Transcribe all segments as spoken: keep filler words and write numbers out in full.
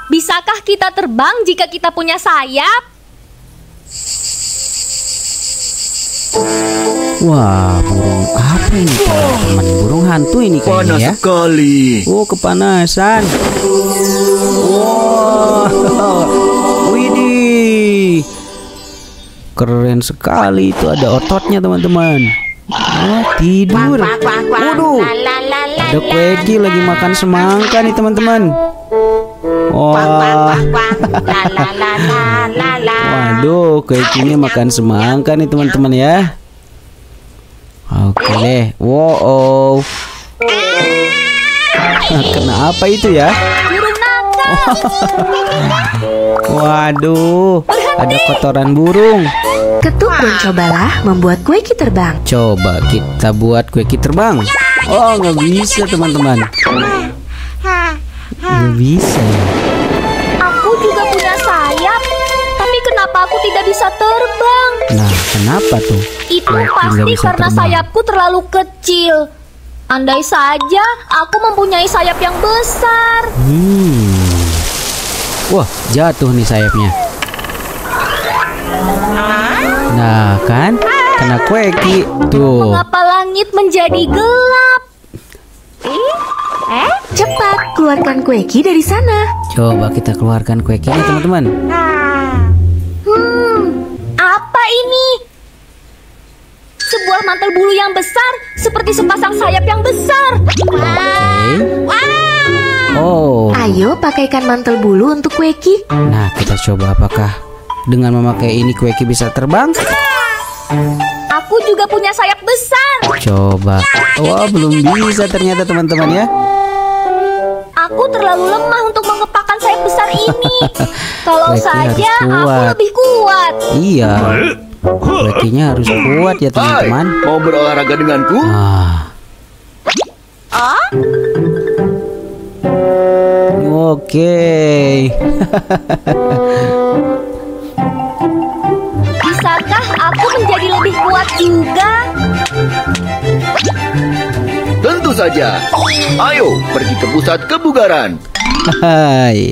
Bisakah kita terbang jika kita punya sayap? Wah, burung apa ini teman-teman? Burung hantu ini kayaknya Panas ya. sekali. Oh, kepanasan. Wow, widih, keren sekali itu, ada ototnya teman-teman. Oh, tidur. Waduh, ada Quacky lagi makan semangka nih teman-teman. Wah, waduh, Quacky-nya makan semangka nih teman-teman ya. Oke deh, wow. Kenapa itu ya? Burung nakal. Waduh, ada kotoran burung. Ketuk dan cobalah membuat Quacky terbang. Coba kita buat Quacky terbang. Oh, nggak bisa teman-teman. Nggak bisa. Aku juga punya sayap, tapi kenapa aku tidak bisa terbang? Nah, kenapa tuh? Itu Quacky nggak pasti bisa karena terbang? sayapku terlalu kecil. Andai saja aku mempunyai sayap yang besar. Hmm. Wah, jatuh nih sayapnya. Nah, kan? Kena Quacky. Tuh. Mengapa langit menjadi gelap? Cepat, keluarkan Quacky dari sana. Coba kita keluarkan Quacky-nya teman-teman. Hmm, apa ini? Sebuah mantel bulu yang besar, seperti sepasang sayap yang besar. Oke. Oh. Ayo pakaikan mantel bulu untuk Quacky. Nah, kita coba apakah dengan memakai ini Quacky bisa terbang? Aku juga punya sayap besar. Coba. Wah, belum bisa ternyata teman-teman ya. Aku terlalu lemah untuk mengepakkan sayap besar ini. Kalau Quacky saja harus aku kuat. lebih kuat. Iya. Quacky-nya harus kuat ya Hai, teman-teman. mau berolahraga denganku? Ah. Oke. Bisakah aku menjadi lebih kuat juga? Tentu saja. Ayo, pergi ke pusat kebugaran. Hai.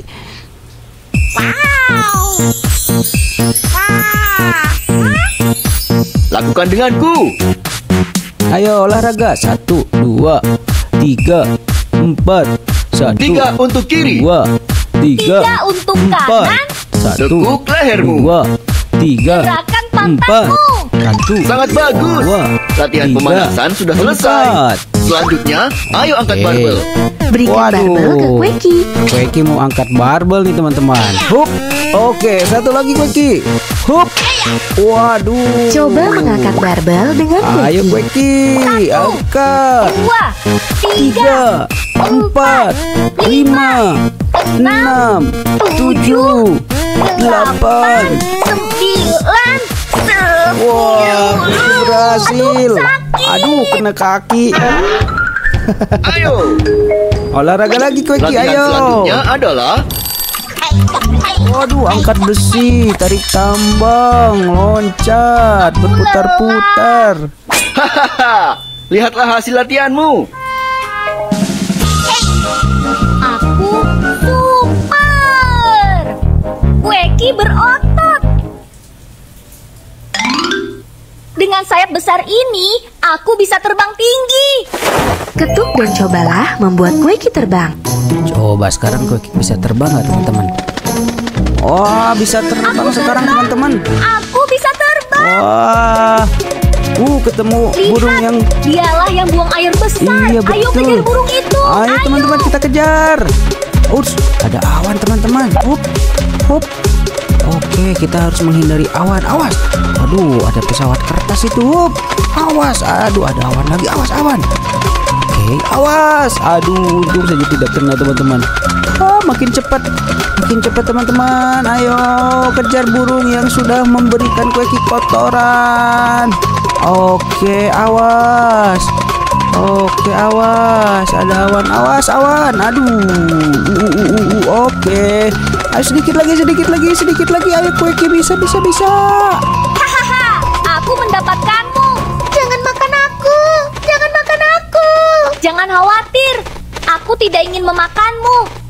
Lakukan denganku. Ayo olahraga. Satu, dua, tiga, empat. Satu, Tiga untuk kiri. dua, tiga, Tiga untuk empat. kanan. Satu, Tekuk lehermu. dua, tiga, Gerakan empat. pantatmu. Satu, Sangat bagus. dua, Latihan tiga, pemanasan sudah selesai. empat. Selanjutnya, ayo angkat Oke. barbel. Berikan Waduh. barbel ke Quacky. Quacky mau angkat barbel nih teman-teman. Hup. Oke, satu lagi Quacky. Hup. Waduh. Coba mengangkat barbel dengan Ayo Quacky. Quacky, angkat. Dua, tiga, Tiga, empat, lima, enam, tujuh, delapan. sembilan, Wah, Quacky berhasil. Aduh, sakit. Aduh, kena kaki. Ayo. Olahraga lagi Quacky, Latihan ayo. selanjutnya adalah Waduh, angkat besi, tarik tambang, loncat, berputar-putar. hahaha. Lihatlah hasil latihanmu. Aku super. Quacky berotot. Dengan sayap besar ini, aku bisa terbang tinggi. Ketuk dan cobalah membuat Quacky terbang. Coba sekarang Quacky bisa terbang nggak teman-teman? Wah, bisa terbang sekarang teman-teman. Aku bisa terbang. Wah, uh ketemu burung Lihat, yang. dialah yang buang air besar. Iya, Ayo betul. kejar burung itu. Ayo teman-teman kita kejar. Ups, ada awan teman-teman. Hup, hup. Oke, kita harus menghindari awan. Awas. Aduh, ada pesawat kertas itu. Hup. Awas. Aduh, ada awan lagi. Awas, awan. Oke, awas. Aduh, untung saja tidak kena teman-teman. Oh, makin cepat. Makin cepat teman-teman. Ayo kejar burung yang sudah memberikan Quacky kotoran. Oke, awas. Oke, awas. Ada awan. Awas, awan. Aduh. Uh, uh, uh, uh. Oke. Ayo sedikit lagi, sedikit lagi, sedikit lagi. Ayo Quacky, bisa, bisa, bisa. Hahaha, aku mendapatkanmu. Jangan makan aku. Jangan makan aku. Jangan khawatir. Aku tidak ingin memakanmu.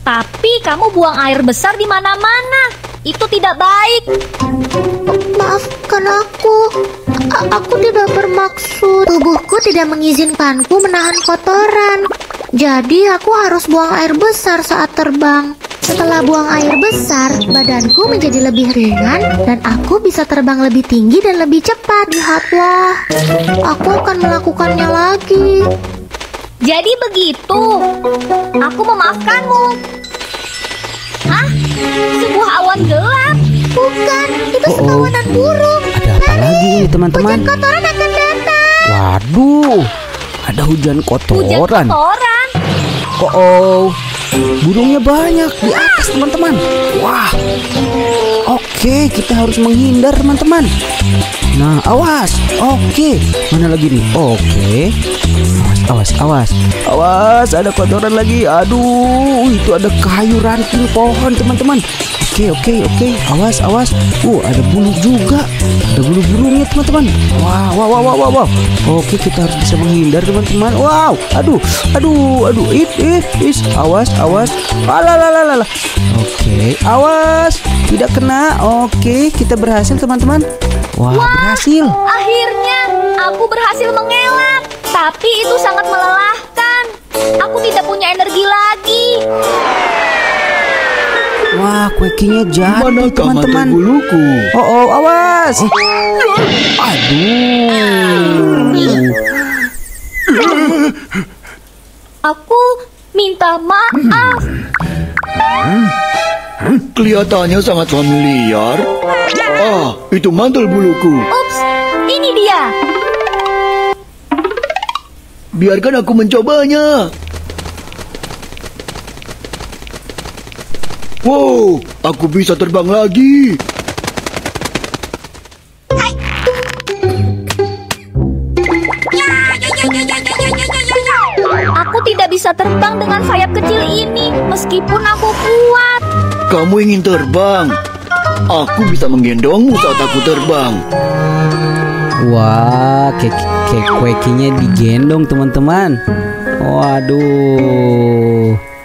Tapi kamu buang air besar di mana-mana. Itu tidak baik. Maafkan aku. A- aku tidak bermaksud. Tubuhku tidak mengizinkanku menahan kotoran. Jadi aku harus buang air besar saat terbang. Setelah buang air besar, badanku menjadi lebih ringan dan aku bisa terbang lebih tinggi dan lebih cepat. Lihatlah, aku akan melakukannya lagi. Jadi begitu. Aku memaafkanmu. Hah? Sebuah awan gelap? Bukan, itu Oh, oh. sekawanan burung. Ada apa lagi ini teman-teman? Hujan kotoran akan datang. Waduh, ada hujan Hujan kotoran. kotoran. Oh, oh. Burungnya banyak di atas teman-teman. Wah. Oke, kita harus menghindar teman-teman. Nah, awas. Oke, mana lagi nih? Oke. Awas, awas, awas. Awas, ada kotoran lagi. Aduh, itu ada kayu ranting pohon teman-teman. Oke, oke, oke. Awas, awas. Uh, ada bulu juga. Ada bulu burungnya teman-teman. Wah, wah, wah, wah, wah, wah. Oke, kita harus bisa menghindar teman-teman. Wow, aduh, aduh, aduh. It, it, it. Awas, awas. Alalalalalala. Oke, awas. Tidak kena. Oke, kita berhasil teman-teman. Wah, berhasil. Akhirnya aku berhasil mengelak. Tapi itu sangat melelahkan. Aku tidak punya energi lagi. Wah, kuekinya jadi Manakah mantel teman-teman. buluku? Oh, oh, awas. Aduh. Aku minta maaf. Kelihatannya sangat familiar. Ah, itu mantel buluku. Ups, ini dia. Biarkan aku mencobanya. Wow, aku bisa terbang lagi. Aku tidak bisa terbang dengan sayap kecil ini, meskipun aku kuat. Kamu ingin terbang? Aku bisa menggendongmu saat aku terbang. Wah, kek kek kuekinya digendong teman-teman. Waduh.